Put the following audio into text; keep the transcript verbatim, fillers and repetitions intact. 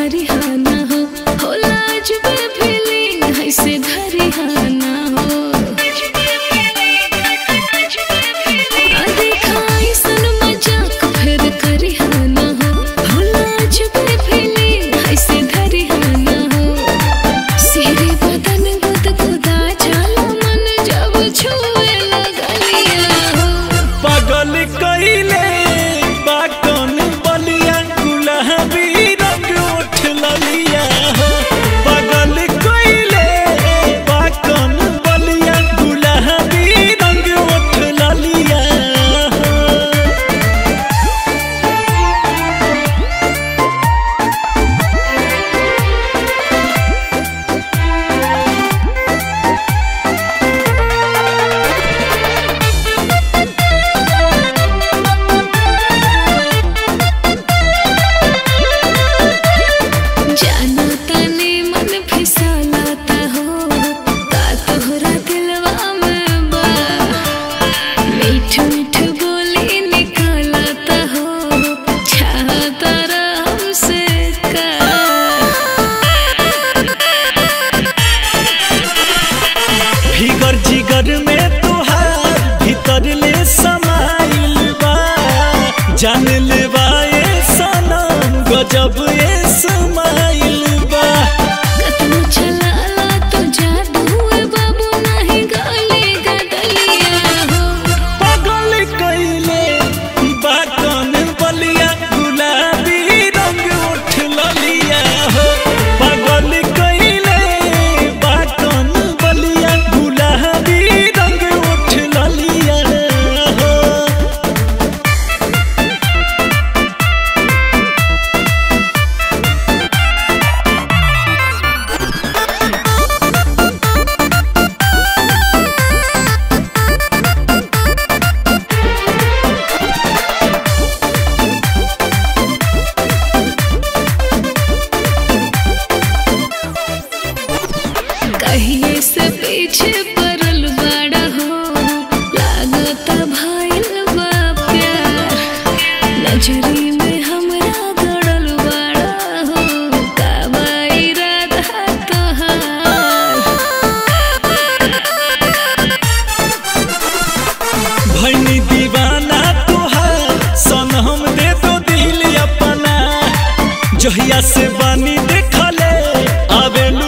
करिहाना हो होला अजबे फीलिंग है से धरिहाना हो आ देखा ऐसन मजाक फिर करिहाना हो होला अजबे फीलिंग है से धरिहाना हो सिरे बदन गुदगुदा जाला मन जब छुए लगलिया हो पागल कइले जिगर में तुहार भीतर ले समाइल बा जान लेवा ए सनम गजब ए समाइल बा कतनो चलाला तो जादू ए बाबू नहीं गले गदलिया हो पागल कइले बा कौन बलिया गुलाबी रंग उठ ललिया हो पागल कइले बा कौन बलिया गुलाबी रंग उठ ललिया हो कहिए से पीछे परल बड़ा हो लागता भइल बा प्यार नजरी में हमरा गड़ल बड़ा हो का बा इरादा तोहार भैनी दीवाना तुहार सनम दे तो दिल अपना जहिया से बानी देखले आवेलू